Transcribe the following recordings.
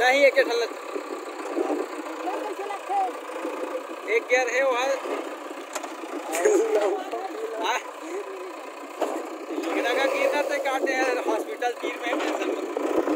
नहीं एक एक गियर है वहाँ का गिरना से काटे हैं हॉस्पिटल तीर में टेंशन में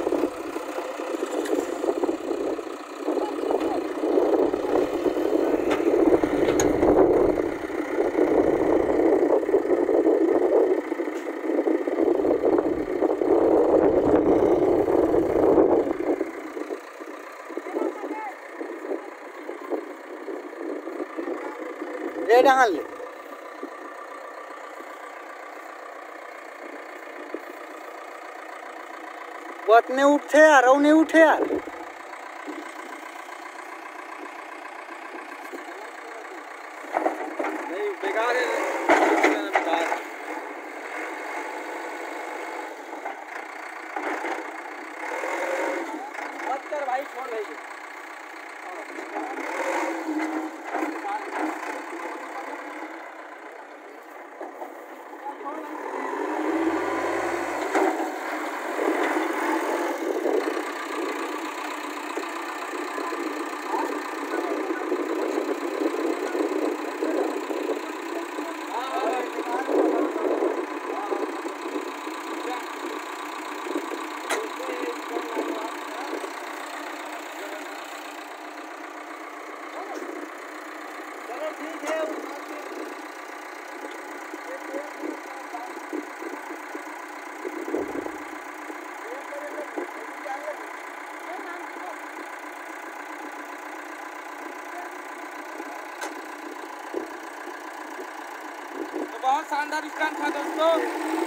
ले डाल ले वो नहीं उठते यार वो नहीं उठे यार नहीं बेकार है बेकार मत कर भाई छोड़ भाई बहुत शानदार स्टंट था दोस्तों।